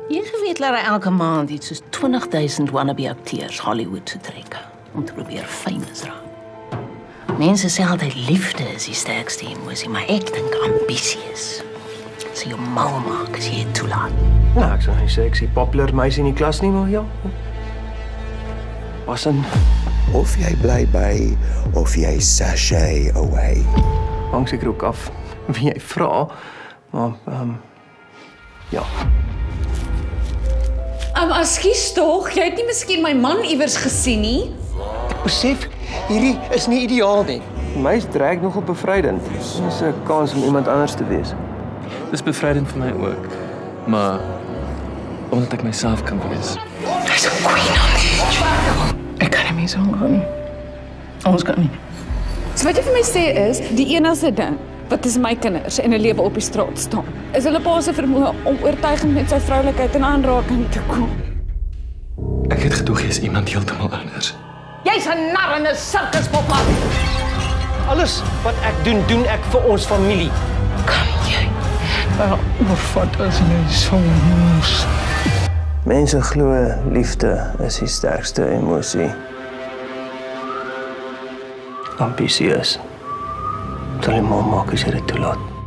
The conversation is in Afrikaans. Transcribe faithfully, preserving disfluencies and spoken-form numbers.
Jy geweet dat hy elke maand iets soos twintig duisend wannabe akteurs Hollywood toe trek om te probeer famous raak. Mense sê altyd liefde is die sterkste emosie, maar ek dink ambisie is. So jou mal maak as jy het toelaat. Nou, ek sal nie sê ek is die popular meisie in die klas nie, maar ja. Was in. Of jy bly by, of jy sashay away. Hang seker ook af wie jy vra, maar ehm um, ja. Um, Ekskuus tog, jy het nie miskien my man iewers gesien nie? Ek besef, hierdie is nie ideaal nie. My is trek nogal bevrydend. Dit is 'n kans om iemand anders te wees. Dis bevrydend vir my ook, maar omdat ek myself kan wees. Hy's 'n queen on the edge. Ek kan nie meer so gaan nie. Ons kan nie. So wat jy vir my sê is, die enigste ding wat is my kinders en 'n lewe op die straat staan, is hulle pa se vermoë om oortuigend met sy vroulikheid in aanraking te kom. Ek het gedoog jy is iemand heeltemal anders. Jy's 'n nar en 'n sirkuspopman. Alles wat ek doen, doen ek vir ons familie. Kan jy? Nou, oorvat as jy so moes. Mense glo liefde is die sterkste emosie. Ambisie is. Sal jy maar maak as jy dit toelaat.